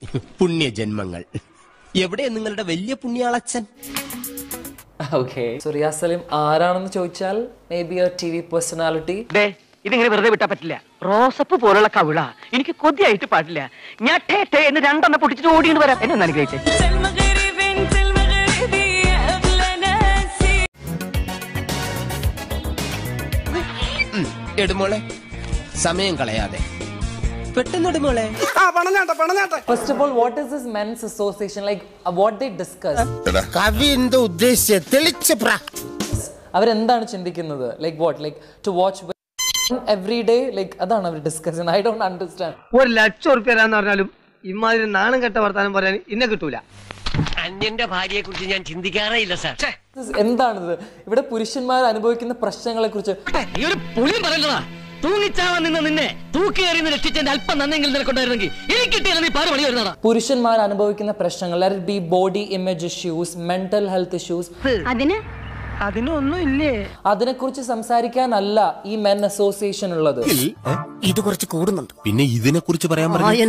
പുണ്യജന്മങ്ങൾ. എവിടെ നിങ്ങളുടെ വലിയ പുണ്യാളച്ചൻ? Okay. So റിയാസ് സലീം ആരാണെന്ന് ചോദിച്ചാൽ maybe a TV personality. ഇതിങ്ങനെ വെറുതെ വിട്ടാ പറ്റില്ല. റോസപ്പ് പോലുള്ള കവിള എനിക്ക് കൊതിയായിട്ട് പാടില്ല. ഞാൻ എന്ന് രണ്ടെണ്ണം പൊട്ടിച്ചിട്ട് ഓടിയിട്ട് വരാം. എന്നെ ഒന്ന് അനുഗ്രഹിച്ചേ. എടുമോളെ, സമയം കളയാതെ പെട്ടെന്ന്. First of all, what is this men's association? Like, what they discuss? കവി എന്താ ഉദ്ദേശിച്ചത്? തെളിച്ച് പറ. അവരെന്താണ് ചിന്തിക്കുന്നത്? Like what? Like to watch every day? Like അതാണ് അവർ ഡിസ്കസ് ചെയ്യുന്നത്. I don't understand. 1,00,000 രൂപ തരാന്ന് പറഞ്ഞാലും ഇമാതിരി നാണം കെട്ട വർത്താനം പറയാൻ ഇന്നെ കിട്ടൂല. അന്യന്റെ ഭാര്യയെ കുറിച്ച് ഞാൻ ചിന്തിക്കാറേയില്ല സാർ. എന്താണിത്? ഇവിടെ പുരുഷന്മാർ അനുഭവിക്കുന്ന പ്രശ്നങ്ങളെ കുറിച്ച് പുരുഷന്മാർ അനുഭവിക്കുന്ന പ്രശ്നങ്ങൾ, ബി body image issues, mental health issues, അതിനൊന്നും ഇല്ലേ? അതിനെക്കുറിച്ച് സംസാരിക്കാനല്ല ഈ മെൻ അസോസിയേഷൻ ഉള്ളത്. ഇത് കുറച്ച് കൂടുന്നുണ്ട്. പിന്നെ ഇതിനെ കുറിച്ച് പറയാൻ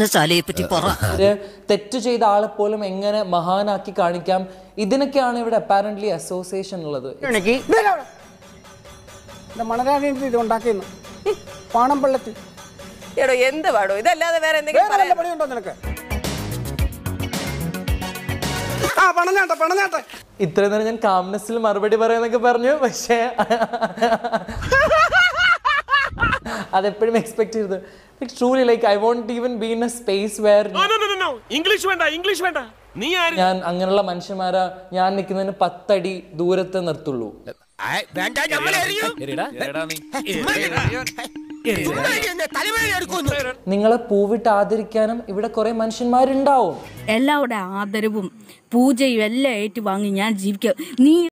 തെറ്റ് ചെയ്ത ആളെ പോലും എങ്ങനെ മഹാനാക്കി കാണിക്കാം, ഇതിനൊക്കെയാണ് ഇവിടെ അപ്പാരന്റ്ലി അസോസിയേഷൻ ഉള്ളത്. എന്ത് പാടോ ഇതല്ലാതെ വേറെ എന്തെങ്കിലും ഇത്രയും നേരം ഞാൻ കാംനെസ്സിൽ മറുപടി പറയാന്നൊക്കെ പറഞ്ഞു, പക്ഷേ അതെപ്പോഴും എക്സ്പെക്ട് ചെയ്തത്. Truly, like I won't even be in a space where no English വേണ്ട നീ ആര്? ഞാൻ അങ്ങനെയുള്ള മനുഷ്യന്മാരാ ഞാൻ നിൽക്കുന്നതിന് 10 അടി ദൂരത്തെ നിർത്തുള്ളൂ. നിങ്ങളെ പൂവിട്ട് ആദരിക്കാനും ഇവിടെ കുറെ മനുഷ്യന്മാരുണ്ടാവും. എല്ലാവരുടെ ആദരവും പൂജയും എല്ലാം ഏറ്റുവാങ്ങി ഞാൻ ജീവിക്കാം. നീ